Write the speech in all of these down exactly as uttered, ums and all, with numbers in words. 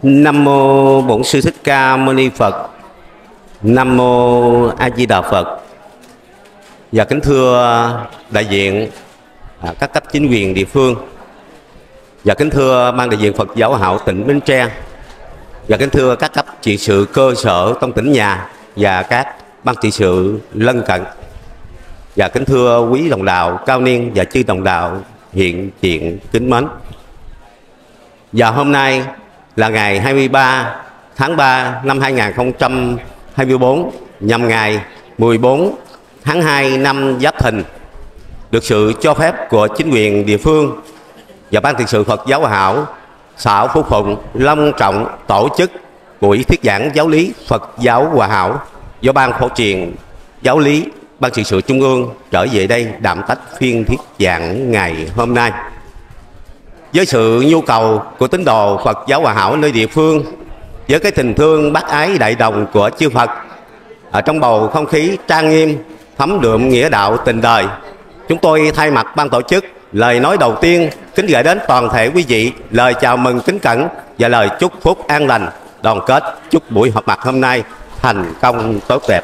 Nam mô Bổn Sư Thích Ca Mâu Ni Phật. Nam mô A Di Đà Phật. Và kính thưa đại diện à, các cấp chính quyền địa phương, và kính thưa ban đại diện Phật giáo Hảo tỉnh Bến Tre, và kính thưa các cấp trị sự cơ sở trong tỉnh nhà và các ban trị sự lân cận, và kính thưa quý đồng đạo cao niên và chư đồng đạo hiện diện kính mến. Và hôm nay là ngày hai mươi ba tháng ba năm hai nghìn không trăm hai mươi tư, nhằm ngày mười bốn tháng hai năm Giáp Thìn, được sự cho phép của chính quyền địa phương và ban trị sự Phật giáo Hảo xã Phú Phụng long trọng tổ chức buổi thuyết giảng giáo lý Phật giáo Hòa Hảo do ban phổ truyền giáo lý ban trị sự trung ương trở về đây đảm trách phiên thuyết giảng ngày hôm nay. Với sự nhu cầu của tín đồ Phật giáo Hòa Hảo nơi địa phương, với cái tình thương bác ái đại đồng của chư Phật, ở trong bầu không khí trang nghiêm thấm đượm nghĩa đạo tình đời, chúng tôi thay mặt ban tổ chức lời nói đầu tiên kính gửi đến toàn thể quý vị lời chào mừng kính cẩn và lời chúc phúc an lành đoàn kết, chúc buổi họp mặt hôm nay thành công tốt đẹp.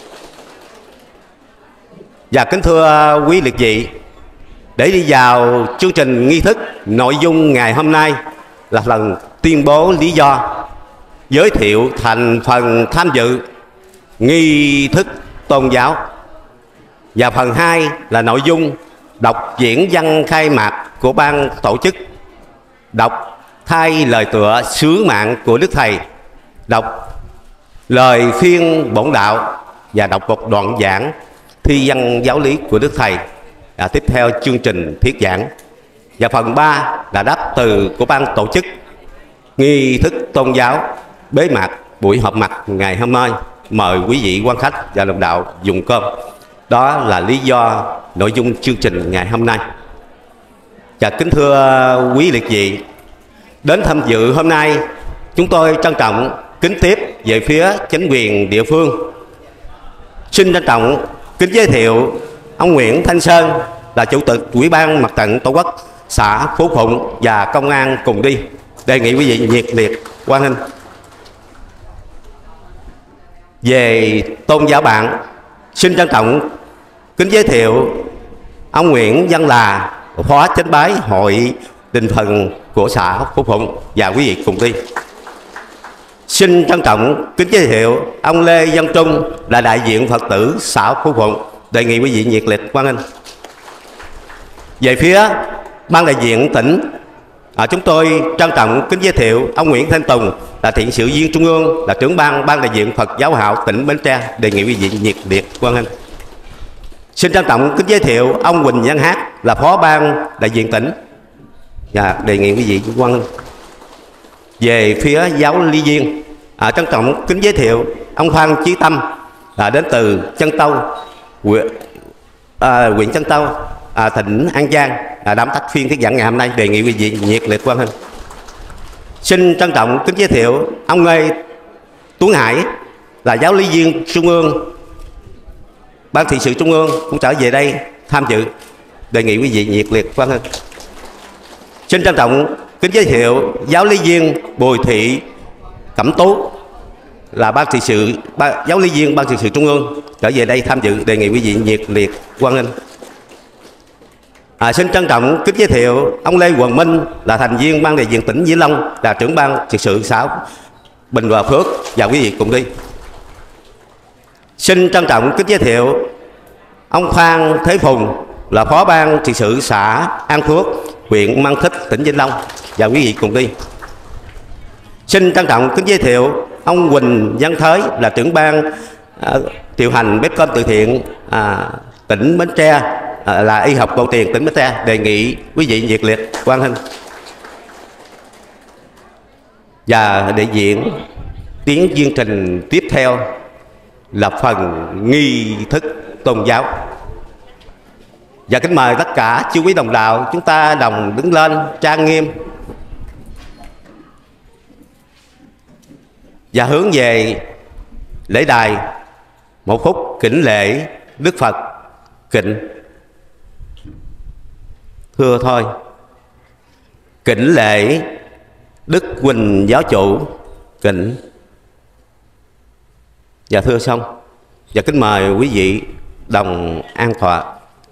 Và kính thưa quý liệt vị, để đi vào chương trình nghi thức, nội dung ngày hôm nay là lần tuyên bố lý do, giới thiệu thành phần tham dự nghi thức tôn giáo, và phần hai là nội dung đọc diễn văn khai mạc của ban tổ chức, đọc thay lời tựa sứ mạng của Đức Thầy, đọc lời khuyên bổn đạo và đọc một đoạn giảng thi văn giáo lý của Đức Thầy. À, tiếp theo chương trình thuyết giảng, và phần ba là đáp từ của ban tổ chức nghi thức tôn giáo bế mạc buổi họp mặt ngày hôm nay. Mời quý vị quan khách và đồng đạo dùng cơm. Đó là lý do nội dung chương trình ngày hôm nay. Và kính thưa quý liệt vị, đến tham dự hôm nay, chúng tôi trân trọng kính tiếp về phía chính quyền địa phương. Xin trân trọng kính giới thiệu ông Nguyễn Thanh Sơn là Chủ tịch Ủy ban Mặt trận Tổ quốc xã Phú Phụng và công an cùng đi. Đề nghị quý vị nhiệt liệt hoan nghênh. Về tôn giáo bạn, xin trân trọng kính giới thiệu ông Nguyễn Văn Là, Phó Chánh Bái Hội Đình Phần của xã Phú Phụng và quý vị cùng đi. Xin trân trọng kính giới thiệu ông Lê Văn Trung là đại diện Phật tử xã Phú Phụng. Đề nghị quý vị nhiệt liệt hoan nghênh. Về phía ban đại diện tỉnh, à, chúng tôi trân trọng kính giới thiệu ông Nguyễn Thanh Tùng là thiện sự viên trung ương, là trưởng ban ban đại diện Phật giáo Hảo tỉnh Bến Tre. Đề nghị quý vị nhiệt liệt hoan nghênh. Xin trân trọng kính giới thiệu ông Huỳnh Văn Hát là phó ban đại diện tỉnh và đề nghị quý vị hoan nghênh. Về phía giáo lý viên, à, trân trọng kính giới thiệu ông Phan Chí Tâm là đến từ Chân Tâu, huyện, à, huyện Chân Tâu, à, tỉnh An Giang, à, đảm trách phiên thuyết giảng ngày hôm nay. Đề nghị quý vị nhiệt liệt hoan nghênh. Xin trân trọng kính giới thiệu ông Lê Tuấn Hải là giáo lý viên trung ương, ban thị sự trung ương cũng trở về đây tham dự. Đề nghị quý vị nhiệt liệt hoan nghênh. Xin trân trọng kính giới thiệu giáo lý viên Bùi Thị Cẩm Tú là ban thị sự ban, giáo lý viên ban thị sự trung ương trở về đây tham dự. Đề nghị quý vị nhiệt liệt hoan nghênh. À, xin trân trọng kính giới thiệu ông Lê Hoàng Minh là thành viên ban đại diện tỉnh Vĩnh Long, là trưởng ban trị sự xã Bình Hòa Phước và quý vị cùng đi. Xin trân trọng kính giới thiệu ông Phan Thế Phùng là phó ban trị sự xã An Phước, huyện Mang Thích, tỉnh Vĩnh Long và quý vị cùng đi. Xin trân trọng kính giới thiệu ông Huỳnh Văn Thới là trưởng ban à, điều hành bếp cơm từ thiện à, tỉnh Bến Tre, à, là y học cầu tiền tỉnh Bến Tre. Đề nghị quý vị nhiệt liệt hoan nghênh. Và đại diện tiến chương trình tiếp theo là phần nghi thức tôn giáo. Và kính mời tất cả chư quý đồng đạo chúng ta đồng đứng lên trang nghiêm và hướng về lễ đài một phút kính lễ Đức Phật. Kính thưa thôi, kính lễ Đức Huỳnh giáo chủ kính. Dạ thưa xong. Và kính mời quý vị đồng an tọa.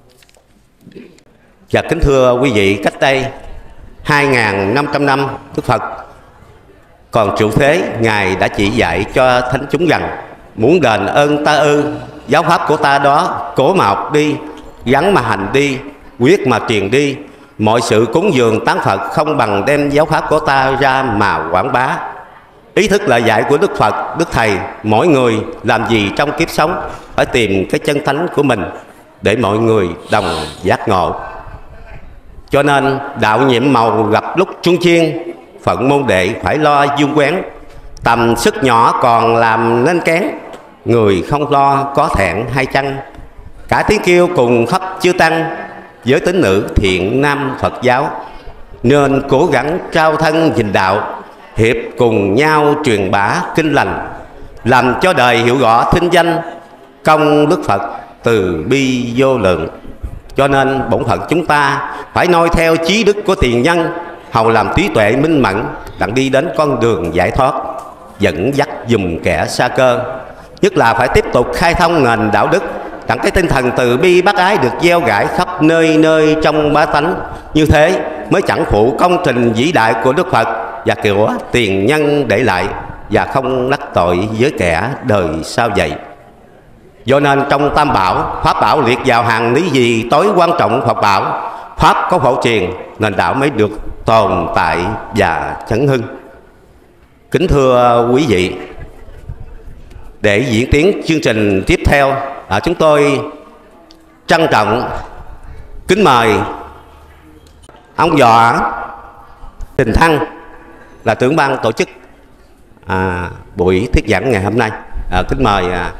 Và kính thưa quý vị, cách đây hai nghìn năm trăm năm Đức Phật còn trụ thế, Ngài đã chỉ dạy cho thánh chúng rằng muốn đền ơn ta ư, giáo pháp của ta đó, cố mà học đi, gắn mà hành đi, quyết mà truyền đi. Mọi sự cúng dường tán Phật không bằng đem giáo pháp của ta ra mà quảng bá. Ý thức lời dạy của Đức Phật, Đức Thầy, mỗi người làm gì trong kiếp sống phải tìm cái chân thánh của mình để mọi người đồng giác ngộ. Cho nên đạo nhiệm màu gặp lúc chuông chiên, phận môn đệ phải lo dương quán. Tầm sức nhỏ còn làm nên kén, người không lo có thẹn hay chăng. Cả tiếng kêu cùng khắp chư tăng, giới tín nữ thiện nam Phật giáo. Nên cố gắng trao thân gìn đạo, hiệp cùng nhau truyền bá kinh lành, làm cho đời hiểu rõ thinh danh, công đức Phật từ bi vô lượng. Cho nên bổn phận chúng ta phải noi theo chí đức của tiền nhân, hầu làm trí tuệ minh mẫn, đặng đi đến con đường giải thoát, dẫn dắt dùm kẻ xa cơ. Nhất là phải tiếp tục khai thông nền đạo đức, đặng cái tinh thần từ bi bác ái được gieo rải khắp nơi nơi trong bá tánh. Như thế mới chẳng phụ công trình vĩ đại của Đức Phật và của tiền nhân để lại, và không đắc tội với kẻ đời sau vậy. Do nên trong Tam Bảo, Pháp Bảo liệt vào hàng lý gì tối quan trọng Phật Bảo. Pháp có phổ truyền, nền đạo mới được tồn tại và chấn hưng. Kính thưa quý vị, để diễn tiến chương trình tiếp theo, à, chúng tôi trân trọng kính mời ông Võ Đình Thăng, là trưởng ban tổ chức à, buổi thuyết giảng ngày hôm nay. À, kính mời à,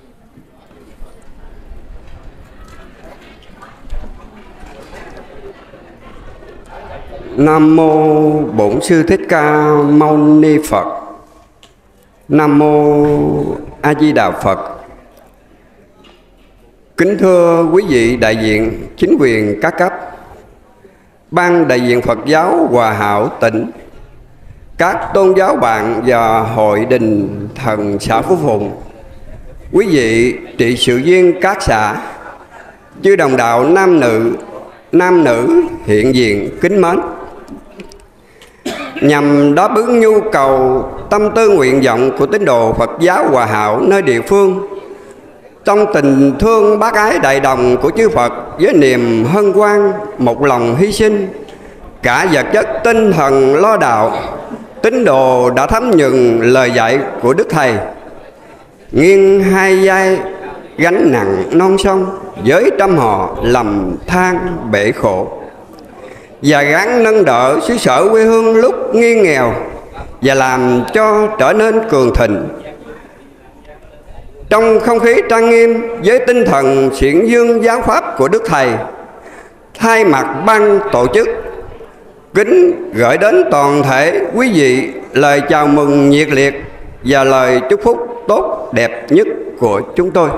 Nam mô Bổn Sư Thích Ca Mâu Ni Phật. Nam mô A Di Đà Phật. Kính thưa quý vị đại diện chính quyền các cấp, ban đại diện Phật giáo Hòa Hảo tỉnh, các tôn giáo bạn và hội đình thần xã Phú Phụng, quý vị trị sự viên các xã, chư đồng đạo nam nữ, nam nữ hiện diện kính mến. Nhằm đáp ứng nhu cầu tâm tư nguyện vọng của tín đồ Phật giáo Hòa Hảo nơi địa phương, trong tình thương bác ái đại đồng của chư Phật, với niềm hân hoan một lòng hy sinh cả vật chất tinh thần lo đạo, tín đồ đã thấm nhuần lời dạy của Đức Thầy, nghiêng hai vai gánh nặng non sông, với trăm họ lầm than bể khổ, và gắng nâng đỡ xứ sở quê hương lúc nghi nghèo, và làm cho trở nên cường thịnh. Trong không khí trang nghiêm với tinh thần xiển dương giáo pháp của Đức Thầy, thay mặt ban tổ chức kính gửi đến toàn thể quý vị lời chào mừng nhiệt liệt và lời chúc phúc tốt đẹp nhất của chúng tôi.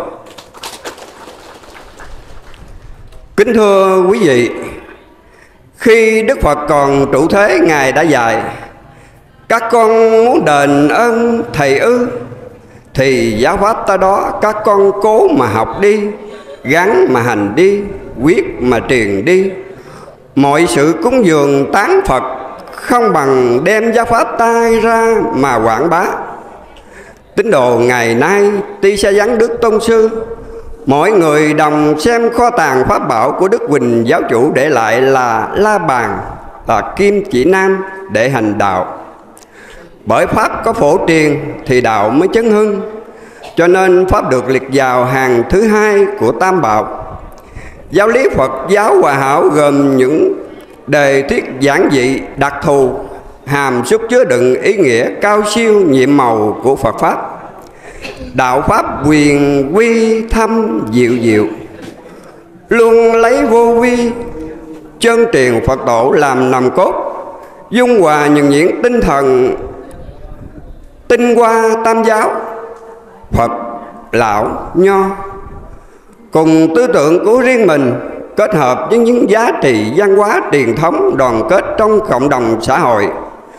Kính thưa quý vị, khi Đức Phật còn trụ thế, Ngài đã dạy: các con muốn đền ơn Thầy ư, thì giáo pháp ta đó các con cố mà học đi, gắn mà hành đi, quyết mà truyền đi. Mọi sự cúng dường tán Phật không bằng đem giáo pháp ta ra mà quảng bá. Tín đồ ngày nay tuy sẽ vắng Đức Tôn Sư, mọi người đồng xem kho tàng pháp bảo của Đức Huỳnh giáo chủ để lại là la bàn, là kim chỉ nam để hành đạo. Bởi pháp có phổ truyền thì đạo mới chấn hưng, cho nên pháp được liệt vào hàng thứ hai của Tam Bảo. Giáo lý Phật giáo Hòa Hảo gồm những đề thuyết giản dị đặc thù, hàm xúc chứa đựng ý nghĩa cao siêu nhiệm màu của Phật pháp. Đạo pháp quyền quy thâm diệu diệu, luôn lấy vô vi chân truyền Phật tổ làm nòng cốt, dung hòa những diễn tinh thần tinh hoa tam giáo Phật, Lão, Nho, cùng tư tưởng của riêng mình, kết hợp với những giá trị văn hóa truyền thống đoàn kết trong cộng đồng xã hội,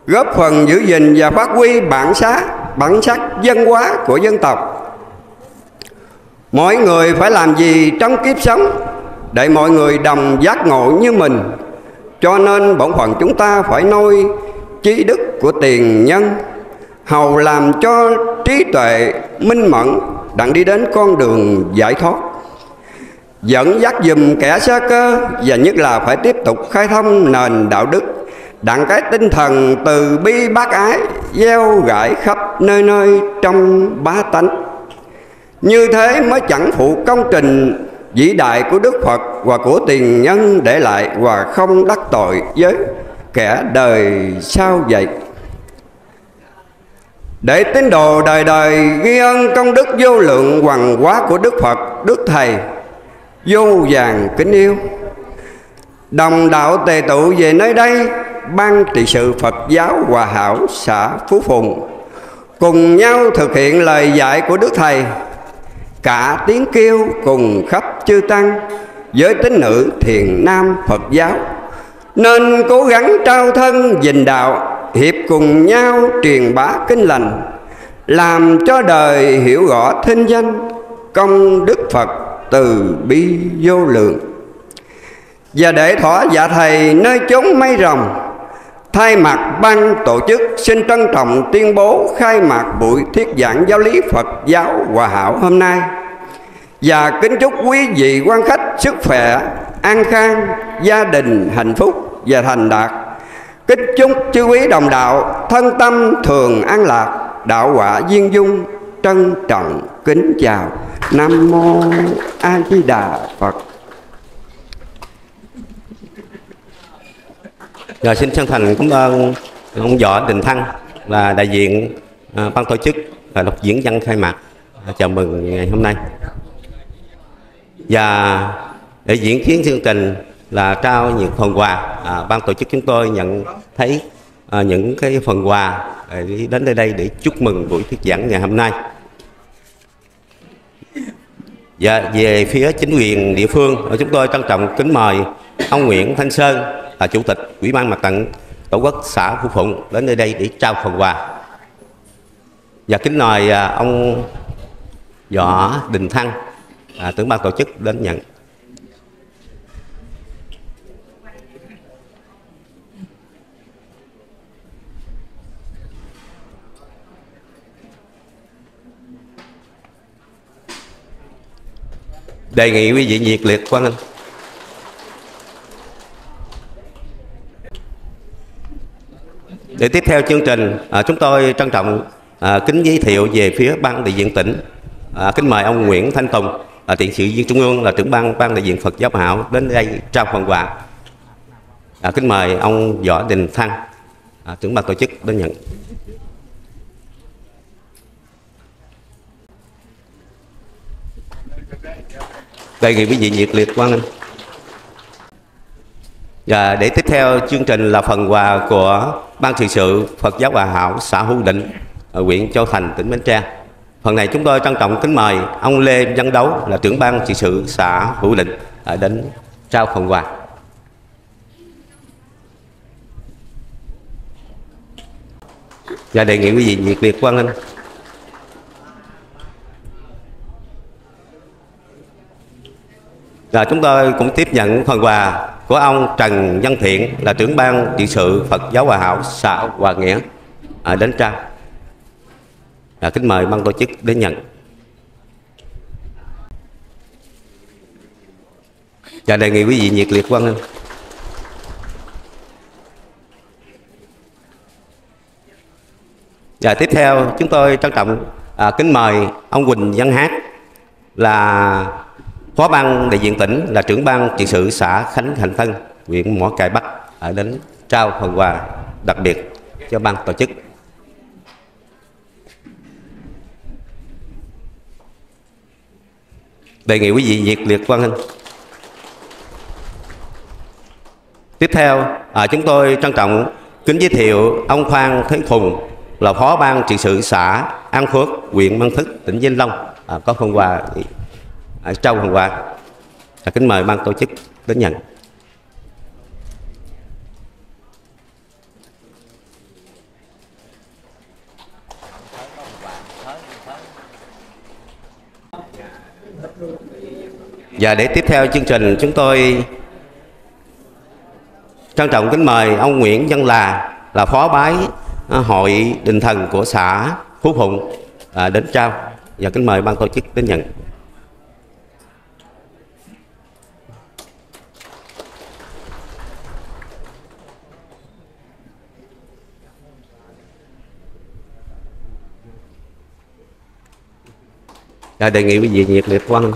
góp phần giữ gìn và phát huy bản sắc, bản sắc văn hóa của dân tộc. Mỗi người phải làm gì trong kiếp sống để mọi người đồng giác ngộ như mình. Cho nên bổn phận chúng ta phải nuôi trí đức của tiền nhân, hầu làm cho trí tuệ minh mẫn đặng đi đến con đường giải thoát, dẫn dắt dùm kẻ xa cơ, và nhất là phải tiếp tục khai thông nền đạo đức, đặng cái tinh thần từ bi bác ái gieo rải khắp nơi nơi trong bá tánh. Như thế mới chẳng phụ công trình vĩ đại của Đức Phật và của tiền nhân để lại, và không đắc tội với kẻ đời sau vậy. Để tín đồ đời đời ghi ơn công đức vô lượng hoằng hóa của Đức Phật, Đức Thầy vô vàn kính yêu, đồng đạo tề tụ về nơi đây, ban trị sự Phật giáo Hòa Hảo xã Phú Phùng, cùng nhau thực hiện lời dạy của Đức Thầy. Cả tiếng kêu cùng khắp chư tăng với tín nữ thiền nam Phật giáo, nên cố gắng trao thân gìn đạo, hiệp cùng nhau truyền bá kinh lành, làm cho đời hiểu rõ thinh danh công đức Phật từ bi vô lượng. Và để thỏa dạ Thầy nơi chốn mây rồng, thay mặt ban tổ chức xin trân trọng tuyên bố khai mạc buổi thuyết giảng giáo lý Phật giáo Hòa Hảo hôm nay, và kính chúc quý vị quan khách sức khỏe, an khang, gia đình hạnh phúc và thành đạt. Kính chúc chư quý đồng đạo thân tâm thường an lạc, đạo quả viên dung. Trân trọng kính chào. Nam mô A Di Đà Phật. Rồi xin chân thành cảm ơn ông Võ Đình Thăng là đại diện uh, ban tổ chức và đọc diễn văn khai mạc uh, chào mừng ngày hôm nay. Và để diễn kiến chương trình là trao những phần quà, à, ban tổ chức chúng tôi nhận thấy à, những cái phần quà để đến đây đây để chúc mừng buổi thuyết giảng ngày hôm nay. Và về phía chính quyền địa phương, chúng tôi trân trọng kính mời ông Nguyễn Thanh Sơn là chủ tịch Ủy ban Mặt trận Tổ quốc xã Phú Phụng đến nơi đây để trao phần quà. Và kính mời à, ông Võ Đình Thăng, à, trưởng ban tổ chức đến nhận. Đề nghị quý vị nhiệt liệt hoan nghênh. Để tiếp theo chương trình, à, chúng tôi trân trọng à, kính giới thiệu về phía ban đại diện tỉnh. À, kính mời ông Nguyễn Thanh Tùng, là Thiện sự viên Trung ương, là trưởng ban ban đại diện Phật giáo Hảo đến đây trao phần quà. À, kính mời ông Võ Đình Thăng, à, trưởng ban tổ chức đến nhận. Đề nghị quý vị nhiệt liệt hoan nghênh. Và để tiếp theo chương trình là phần quà của ban trị sự Phật giáo Hòa Hảo xã Hữu Định, ở huyện Châu Thành, tỉnh Bến Tre. Phần này chúng tôi trân trọng kính mời ông Lê Văn Đấu là trưởng ban trị sự xã Hữu Định đến trao phần quà. Và đề nghị quý vị nhiệt liệt hoan nghênh. Và chúng tôi cũng tiếp nhận phần quà của ông Trần Văn Thiện là trưởng ban trị sự Phật giáo Hòa Hảo xã Hòa Nghĩa ở đến trao. Và kính mời ban tổ chức đến nhận. Và đề nghị quý vị nhiệt liệt hoan nghênh. Và tiếp theo chúng tôi trân trọng à, kính mời ông Quỳnh Văn Hát là phó ban đại diện tỉnh, là trưởng ban trị sự xã Khánh Thành Tân, huyện Mỏ Cày Bắc ở đến trao phần quà đặc biệt cho ban tổ chức. Đề nghị quý vị nhiệt liệt hoan nghênh. Tiếp theo à, chúng tôi trân trọng kính giới thiệu ông Phan Thế Phùng là phó ban trị sự xã An Phước, huyện Mang Thít, tỉnh Vĩnh Long à, có phần quà à, trao phần quà. À, kính mời ban tổ chức đến nhận. Và để tiếp theo chương trình, chúng tôi trân trọng kính mời ông Nguyễn Văn Là, là phó bái hội đình thần của xã Phú Phụng à, đến trao, và kính mời ban tổ chức đến nhận. Và đề nghị quý vị nhiệt liệt hoan nghênh.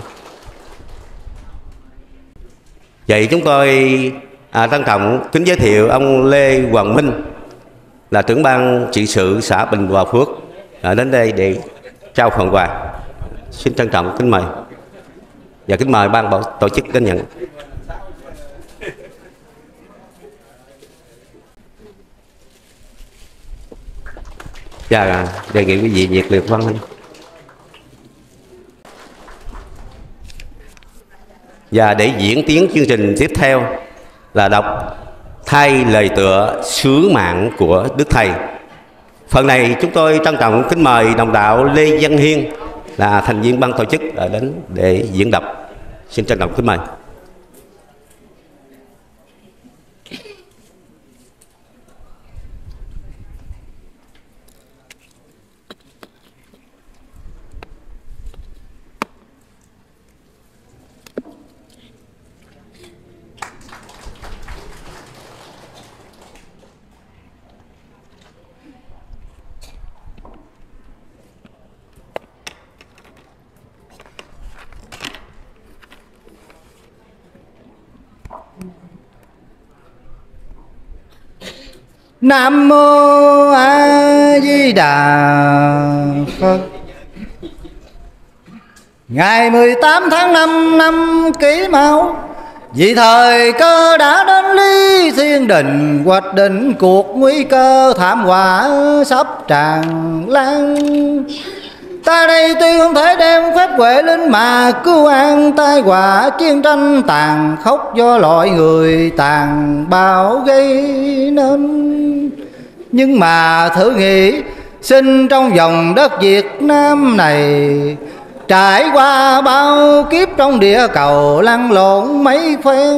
Vậy chúng tôi à, trân trọng kính giới thiệu ông Lê Hoàng Minh, là trưởng ban trị sự xã Bình Hòa Phước à, đến đây để trao phần quà. Xin trân trọng kính mời, và kính mời ban tổ chức đến nhận. Và đề nghị quý vị nhiệt liệt hoan nghênh. Và để diễn tiến chương trình tiếp theo là đọc thay lời tựa sứ mạng của Đức Thầy. Phần này chúng tôi trân trọng kính mời đồng đạo Lê Văn Hiên, là thành viên ban tổ chức đến để diễn đọc. Xin trân trọng kính mời. Nam mô A Di Đà Phật. Ngày mười tám tháng năm năm Kỷ Mão, vì thời cơ đã đến, Lý Thiên Đình hoạch định cuộc nguy cơ thảm họa sắp tràn lan. Ta đây tuy không thể đem phép huệ linh mà cứu an tai họa chiến tranh tàn khốc do loại người tàn bạo gây nên, nhưng mà thử nghĩ sinh trong vòng đất Việt Nam này, trải qua bao kiếp trong địa cầu lăn lộn mấy phen,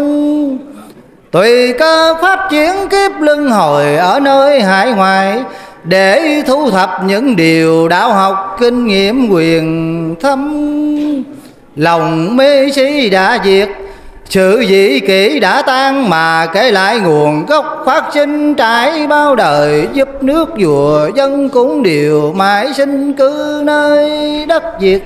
tùy cơ pháp chiến kiếp luân hồi ở nơi hải ngoại, để thu thập những điều đạo học kinh nghiệm quyền thâm. Lòng mê si đã diệt, sự dị kỷ đã tan, mà kể lại nguồn gốc phát sinh trải bao đời, giúp nước vua dân cũng đều mãi sinh cư nơi đất Việt.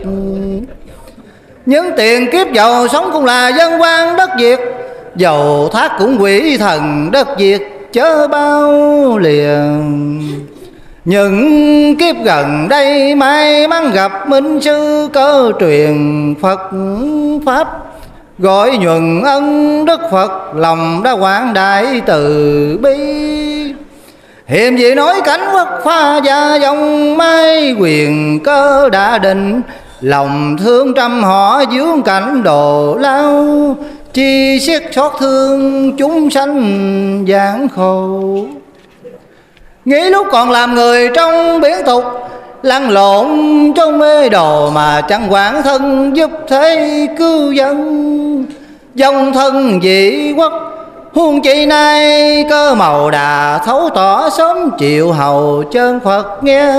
Những tiền kiếp giàu sống cũng là dân quan đất Việt, dầu thác cũng quỷ thần đất Việt chớ bao liền. Những kiếp gần đây may mắn gặp minh sư cơ truyền Phật Pháp, gọi nhuần ân Đức Phật lòng đã quảng đại từ bi. Hiềm gì nói cảnh quốc pha gia dòng mai quyền cơ đã định, lòng thương trăm họ dướng cảnh đồ lao, chi siết xót thương chúng sanh gian khổ. Nghĩ lúc còn làm người trong biển tục, lăn lộn trong mê đồ mà chẳng quản thân giúp thế cứu dân. Dòng thân dị quốc huống chi nay, cơ màu đà thấu tỏ sớm chịu hầu chân Phật nghe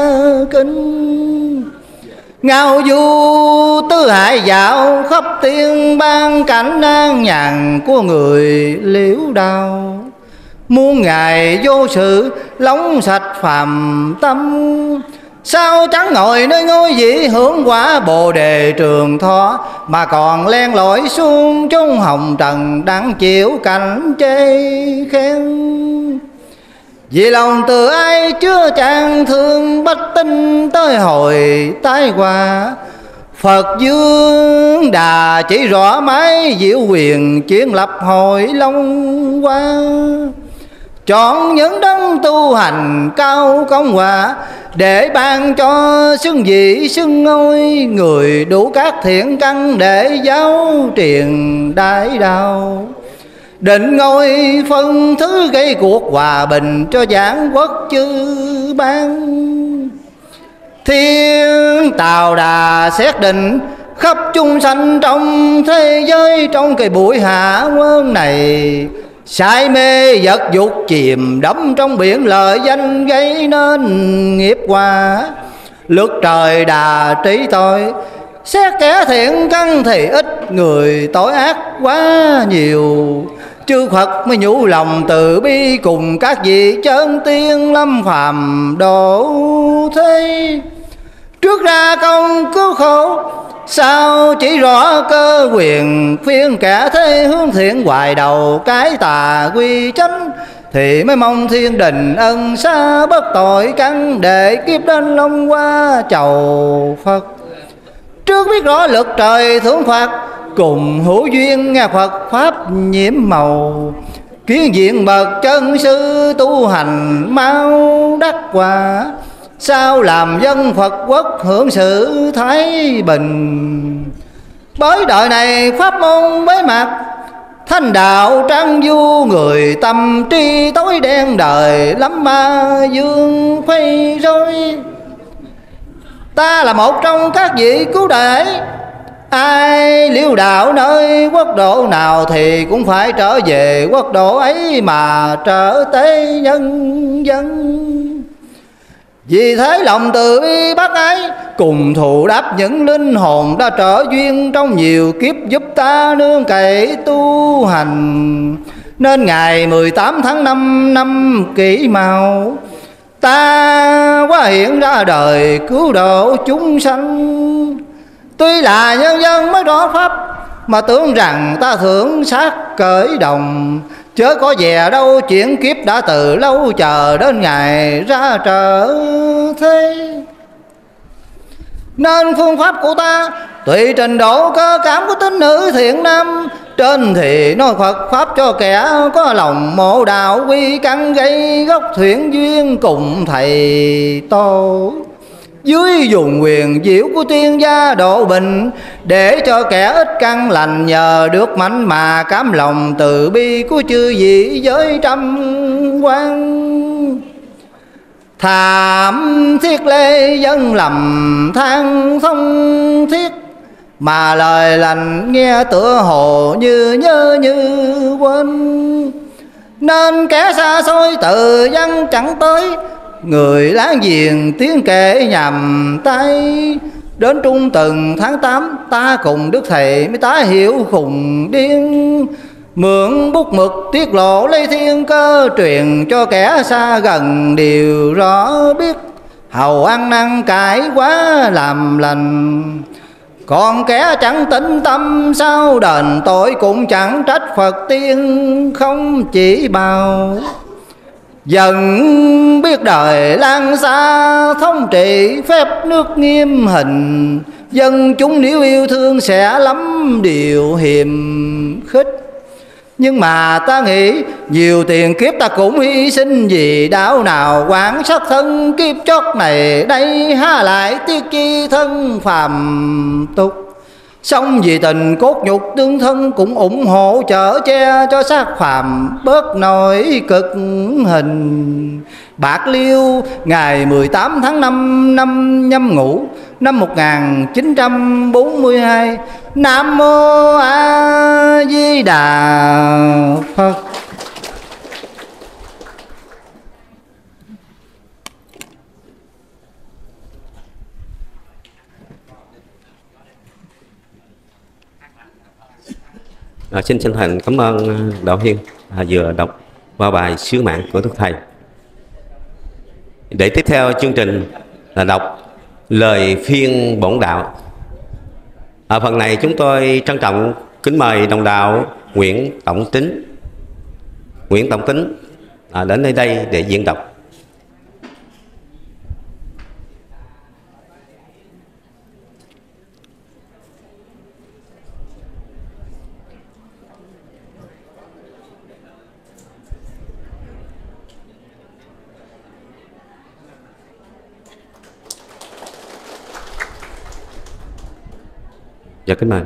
kinh. Ngao du tứ hải dạo khắp tiên ban, cảnh an nhàn của người liễu đào. Muôn ngày vô sự lóng sạch phàm tâm, sao chẳng ngồi nơi ngôi vị hưởng quả bồ đề trường thọ, mà còn len lỏi xuống trong hồng trần đang chịu cảnh chê khen. Vì lòng từ ai chưa chan thương bách tinh, tới hồi tái hòa Phật Dương Đà chỉ rõ mái diệu quyền, chuyển lập hội Long Hoa. Chọn những đấng tu hành cao công hòa, để ban cho xưng vị xưng ngôi, người đủ các thiện căn để giáo truyền đại đạo. Định ngôi phân thứ gây cuộc hòa bình cho giảng quốc chư ban. Thiên Tào Đà xét định khắp chung sanh trong thế giới. Trong cái buổi hạ quân này, say mê vật dục chìm đắm trong biển lợi danh, gây nên nghiệp quả lực trời đà trí tội. Xét kẻ thiện căn thì ít, người tội ác quá nhiều. Chư Phật mới nhủ lòng từ bi, cùng các vị chân tiên lâm phàm độ thế. Trước ra công cứu khổ, sao chỉ rõ cơ quyền. Phiên kẻ thế hướng thiện, hoài đầu cái tà quy chánh. Thì mới mong thiên đình ân xa bất tội căn, để kiếp đến long qua chầu Phật. Trước biết rõ lực trời thưởng phạt, cùng hữu duyên nghe Phật Pháp nhiễm màu. Kiến diện bậc chân sư tu hành mau đắc quả, sao làm dân Phật quốc hưởng sự thái bình. Bởi đời này pháp môn bế mạc, thanh đạo trang du. Người tâm tri tối đen đời, lắm ma dương khuây rối. Ta là một trong các vị cứu đệ, ai liêu đạo nơi quốc độ nào, thì cũng phải trở về quốc độ ấy mà trở tế nhân dân. Vì thế lòng từ bi bác ái, cùng thù đáp những linh hồn đã trở duyên trong nhiều kiếp, giúp ta nương cậy tu hành. Nên ngày mười tám tháng năm năm Kỷ Mão, ta quá hiện ra đời cứu độ chúng sanh. Tuy là nhân dân mới rõ pháp, mà tưởng rằng ta thưởng sát cởi đồng. Chớ có dè đâu chuyện kiếp đã từ lâu, chờ đến ngày ra trở thế. Nên phương pháp của ta tùy trình độ cơ cảm của tín nữ thiện nam. Trên thì nói Phật Pháp cho kẻ có lòng mộ đạo, quy căn gây gốc thuyện duyên cùng thầy tổ. Dưới dùng quyền diệu của tiên gia độ bình, để cho kẻ ít căn lành nhờ được mạnh mà cảm lòng từ bi của chư vị với trăm quan. Thảm thiết lê dân lầm than thông thiết, mà lời lành nghe tựa hồ như nhớ như quên. Nên kẻ xa xôi từ dân chẳng tới, người láng giềng tiếng kể nhầm tay. Đến trung tuần tháng tám, ta cùng Đức Thầy mới tá hiểu khùng điên. Mượn bút mực tiết lộ lấy thiên cơ, truyền cho kẻ xa gần đều rõ biết. Hầu ăn năn cải quá làm lành, còn kẻ chẳng tĩnh tâm sao đền tội. Cũng chẳng trách Phật tiên không chỉ bao. Dần biết đời lan xa, thống trị phép nước nghiêm hình. Dân chúng nếu yêu thương sẽ lắm điều hiềm khích. Nhưng mà ta nghĩ nhiều tiền kiếp ta cũng hy sinh, vì đạo nào quán sát thân kiếp chót này. Đây há lại tiếc chi thân phàm tục. Xong vì tình cốt nhục tương thân, cũng ủng hộ chở che cho xác phàm bớt nổi cực hình. Bạc Liêu ngày mười tám tháng năm năm Nhâm Ngũ năm một nghìn chín trăm bốn mươi hai. Nam Mô A Di Đà Phật. À, xin chân thành cảm ơn Đạo Hiên à, vừa đọc qua bài Sứ Mạng của Đức Thầy. Để tiếp theo chương trình là đọc lời phiên bổn đạo. Ở phần này chúng tôi trân trọng kính mời đồng đạo Nguyễn Tổng Tính Nguyễn Tổng Tính à, đến nơi đây để diễn đọc. Dạ kính mời.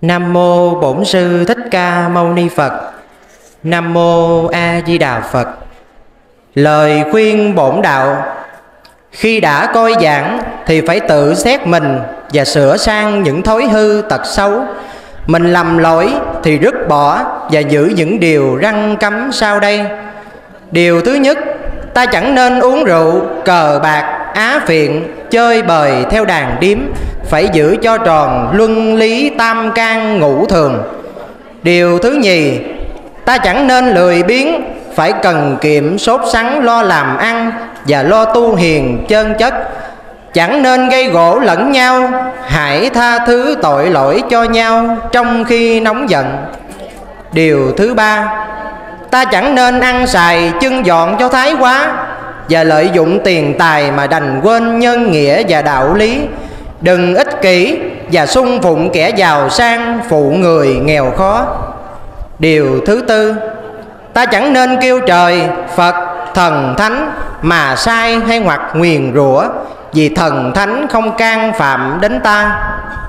Nam mô Bổn Sư Thích Ca Mâu Ni Phật. Nam mô A Di Đà Phật. Lời khuyên bổn đạo: khi đã coi giảng thì phải tự xét mình và sửa sang những thói hư tật xấu. Mình lầm lỗi thì rứt bỏ và giữ những điều răn cấm sau đây. Điều thứ nhất, ta chẳng nên uống rượu, cờ bạc, á phiện, chơi bời theo đàn điếm, phải giữ cho tròn luân lý tam can ngũ thường. Điều thứ nhì, ta chẳng nên lười biếng, phải cần kiệm sốt sắng lo làm ăn và lo tu hiền chân chất. Chẳng nên gây gổ lẫn nhau, hãy tha thứ tội lỗi cho nhau trong khi nóng giận. Điều thứ ba, ta chẳng nên ăn xài chân dọn cho thái quá và lợi dụng tiền tài mà đành quên nhân nghĩa và đạo lý. Đừng ích kỷ và sung phụng kẻ giàu sang, phụ người nghèo khó. Điều thứ tư, ta chẳng nên kêu trời, Phật, thần, thánh mà sai hay hoặc nguyền rủa, vì thần thánh không can phạm đến ta.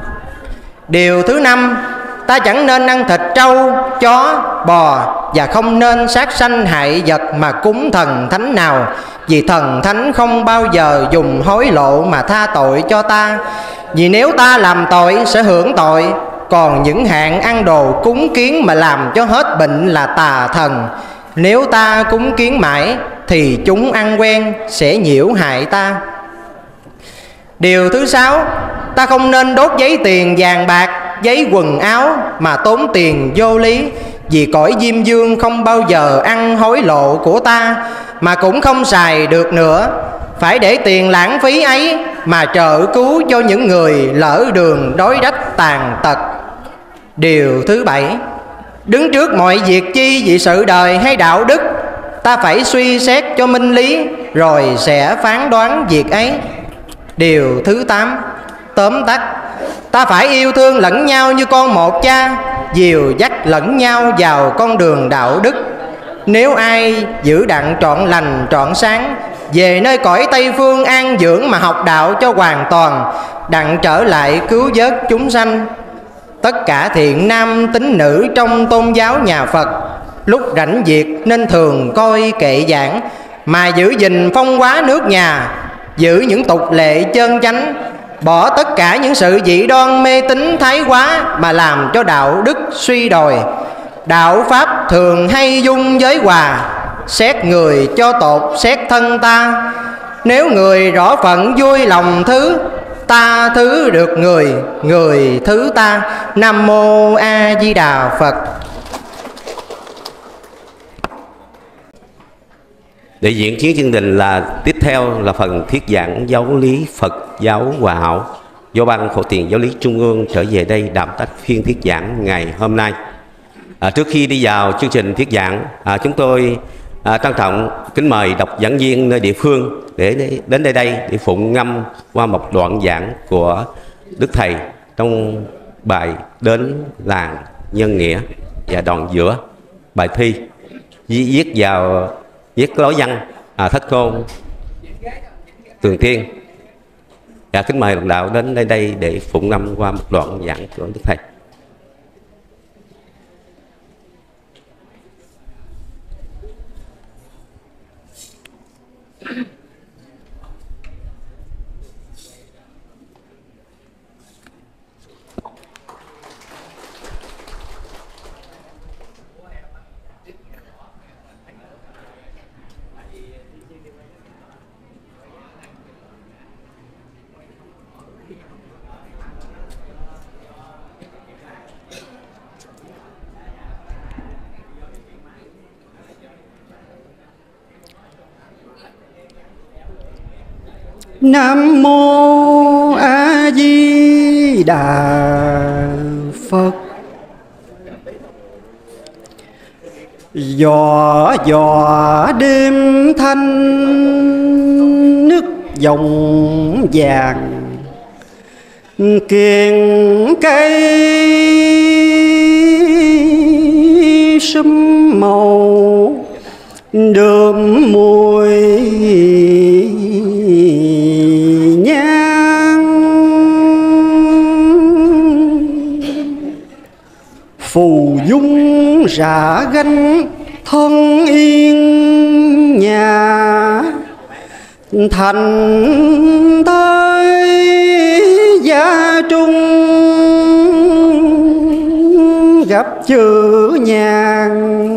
Điều thứ năm, ta chẳng nên ăn thịt trâu, chó, bò và không nên sát sanh hại vật mà cúng thần thánh nào, vì thần thánh không bao giờ dùng hối lộ mà tha tội cho ta. Vì nếu ta làm tội sẽ hưởng tội, còn những hạng ăn đồ cúng kiến mà làm cho hết bệnh là tà thần. Nếu ta cúng kiến mãi thì chúng ăn quen sẽ nhiễu hại ta. Điều thứ sáu, ta không nên đốt giấy tiền vàng bạc, giấy quần áo mà tốn tiền vô lý, vì cõi Diêm Dương không bao giờ ăn hối lộ của ta, mà cũng không xài được nữa. Phải để tiền lãng phí ấy mà trợ cứu cho những người lỡ đường đói rách tàn tật. Điều thứ bảy, đứng trước mọi việc chi vì sự đời hay đạo đức, ta phải suy xét cho minh lý rồi sẽ phán đoán việc ấy. Điều thứ tám, tóm tắt, ta phải yêu thương lẫn nhau như con một cha, dìu dắt lẫn nhau vào con đường đạo đức. Nếu ai giữ đặng trọn lành trọn sáng, về nơi cõi Tây Phương an dưỡng mà học đạo cho hoàn toàn, đặng trở lại cứu vớt chúng sanh. Tất cả thiện nam tín nữ trong tôn giáo nhà Phật, lúc rảnh việc nên thường coi kệ giảng, mà giữ gìn phong hóa nước nhà, giữ những tục lệ chân chánh, bỏ tất cả những sự dị đoan mê tín thái quá mà làm cho đạo đức suy đồi. Đạo pháp thường hay dung giới hòa, xét người cho tột xét thân ta. Nếu người rõ phận vui lòng thứ, ta thứ được người, người thứ ta. Nam mô A Di Đà Phật. Để diễn chiến chương trình là tiếp theo là phần thuyết giảng giáo lý Phật giáo Hòa Hảo do Ban Phổ Tiền Giáo lý Trung ương trở về đây đảm trách phiên thuyết giảng ngày hôm nay. À, trước khi đi vào chương trình thuyết giảng, à, chúng tôi à, trân trọng kính mời độc giảng viên nơi địa phương để, để đến đây đây để phụng ngâm qua một đoạn giảng của Đức Thầy trong bài Đến Làng Nhân Nghĩa và đoạn giữa bài thi viết vào viết lối văn à, Thất Ngôn Tường Thiên. Và kính mời đồng đạo đến đây đây để phụng ngâm qua một đoạn giảng của Đức Thầy. Nam mô A Di Đà Phật. Gió gió đêm thanh nước dòng vàng, kiền cây sum màu đơm mùi nhang. rã gánh thân yên nhà, thành tới gia trung gặp chữ nhàn.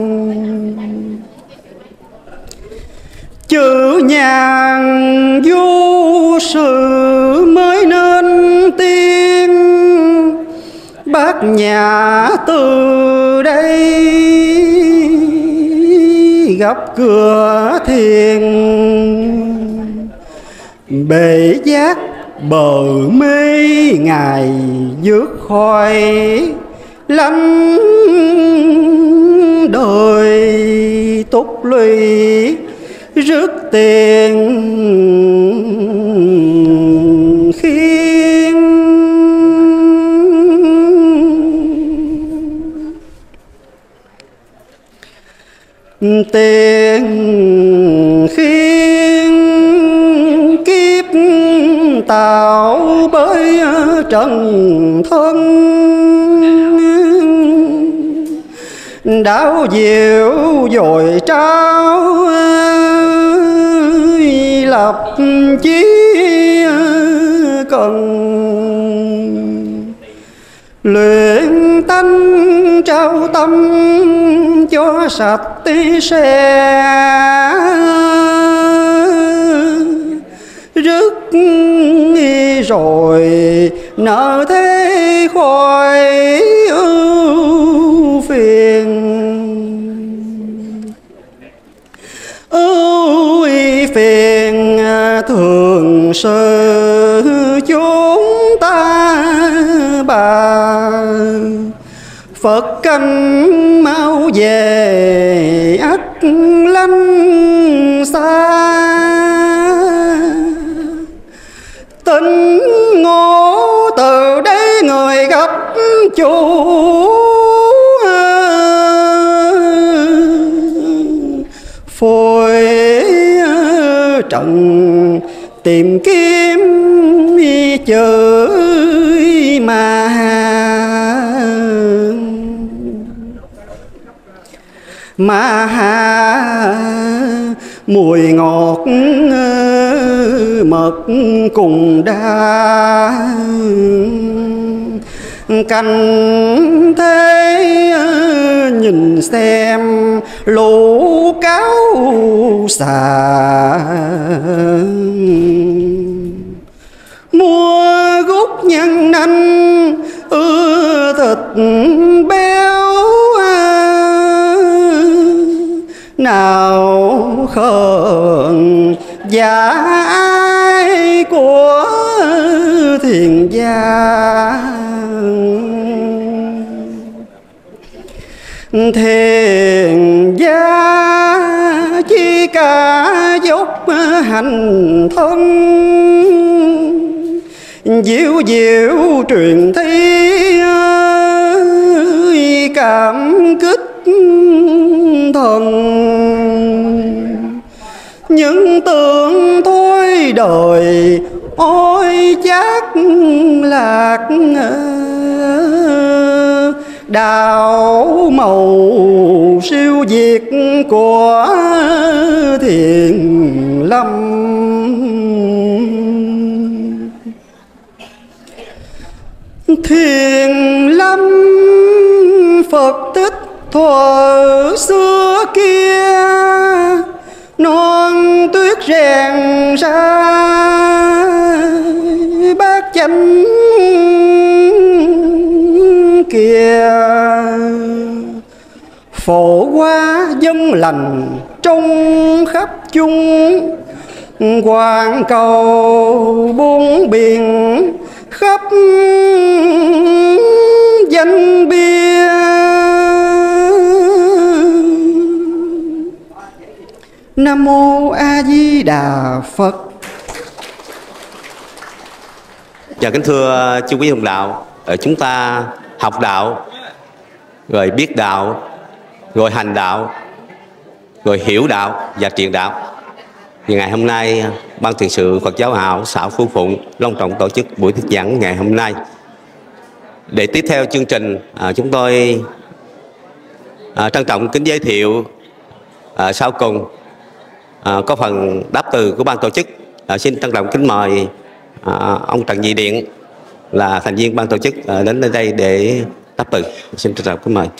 Chữ nhàn vô sự mới nên tiên, bát nhã từ đây gặp cửa thiền. Bể giác bờ mê ngài vượt khỏi lánh, đời túc lụy rước tiền khiên. Tiền khiên kiếp tạo bởi trần thân, đáo diệu dồi trao lập chí cần. Luyện tánh trao tâm cho sạch tí xe, rước rồi nợ thế khỏi ưu phiền. Ưu phiền thường sự chúng ta bà, Phật canh mau về ắt lánh xa. Tình ngộ từ đây người gặp chủ, phôi trần tìm kiếm chữ mà. Mà mùi ngọt mật cùng đa, canh thế nhìn xem lũ cáo xà. Mua gút nhân nanh ưa thịt béo, nào khờn giả ai của thiền gia. Thiền gia chi cả dốc hành thân, diệu diệu truyền thi cảm kích thần. Những tưởng thôi đời ôi chắc lạc, đạo màu siêu việt của thiền lâm. Thiền lâm Phật tích thuở xưa kia, non tuyết rèn ra bát chánh kia. Phổ qua dân lành trong khắp chung, hoàn cầu bốn biển khắp danh bia. Nam mô A Di Đà Phật. Dạ kính thưa chư quý hồng đạo, chúng ta học đạo, rồi biết đạo, rồi hành đạo, rồi hiểu đạo và truyền đạo. Thì ngày hôm nay Ban Thiền sự Phật giáo Hảo xã Phú Phụng long trọng tổ chức buổi thuyết giảng ngày hôm nay. Để tiếp theo chương trình, à, chúng tôi À, trân trọng kính giới thiệu à, sau cùng à, có phần đáp từ của ban tổ chức. À, xin trân trọng kính mời à, ông Trần Nhị Điện là thành viên ban tổ chức à, đến nơi đây để đáp từ. Xin trân trọng kính mời.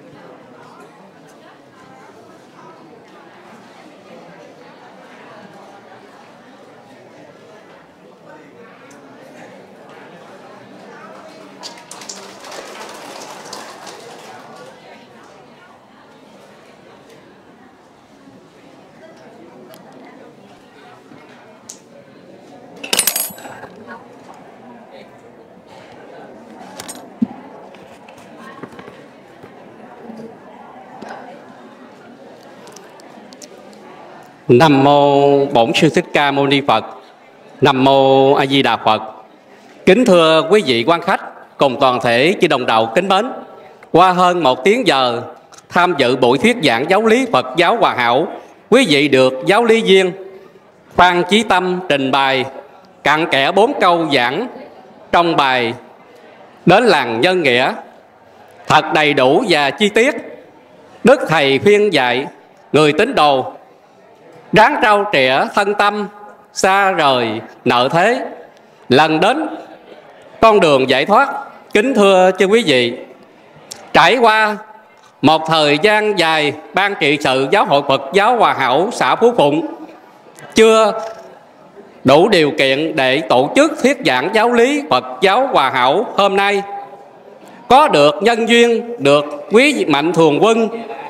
Nam mô Bổn Sư Thích Ca Mâu Ni Phật. Nam mô A Di Đà Phật. Kính thưa quý vị quan khách cùng toàn thể chư đồng đạo kính mến, qua hơn một tiếng giờ tham dự buổi thuyết giảng giáo lý Phật giáo Hòa Hảo, quý vị được giáo lý viên Phan Chí Tâm trình bày cặn kẽ bốn câu giảng trong bài Đến Làng Nhân Nghĩa thật đầy đủ và chi tiết. Đức Thầy khuyên dạy người tín đồ ráng trau trĩa thân tâm, xa rời nợ thế, lần đến con đường giải thoát. Kính thưa chư quý vị, trải qua một thời gian dài, Ban trị sự Giáo hội Phật giáo Hòa Hảo xã Phú Phụng chưa đủ điều kiện để tổ chức thuyết giảng giáo lý Phật giáo Hòa Hảo hôm nay. Có được nhân duyên được quý Mạnh Thường Quân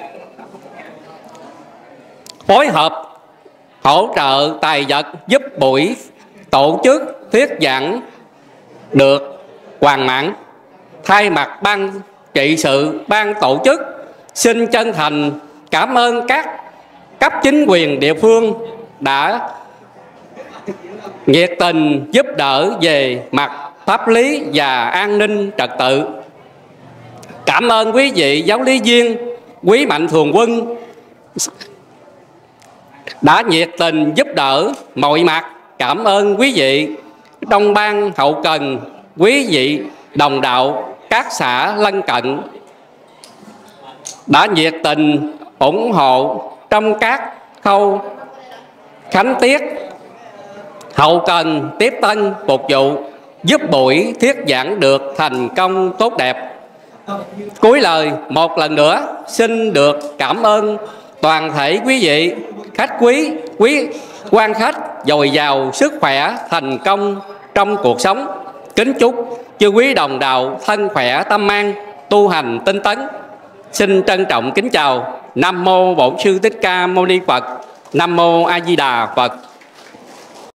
phối hợp hỗ trợ tài vật giúp buổi tổ chức thuyết giảng được hoàn mãn, thay mặt ban trị sự ban tổ chức xin chân thành cảm ơn các cấp chính quyền địa phương đã nhiệt tình giúp đỡ về mặt pháp lý và an ninh trật tự. Cảm ơn quý vị giáo lý viên, quý Mạnh Thường Quân đã nhiệt tình giúp đỡ mọi mặt. Cảm ơn quý vị trong ban hậu cần, quý vị đồng đạo các xã lân cận đã nhiệt tình ủng hộ trong các khâu khánh tiết, hậu cần, tiếp tân, phục vụ, giúp buổi thuyết giảng được thành công tốt đẹp. Cuối lời một lần nữa xin được cảm ơn toàn thể quý vị khách quý, quý quan khách dồi dào sức khỏe, thành công trong cuộc sống. Kính chúc chư quý đồng đạo thân khỏe tâm an, tu hành tinh tấn. Xin trân trọng kính chào. Nam mô Bổn Sư Thích Ca Mâu Ni Phật. Nam mô A Di Đà Phật.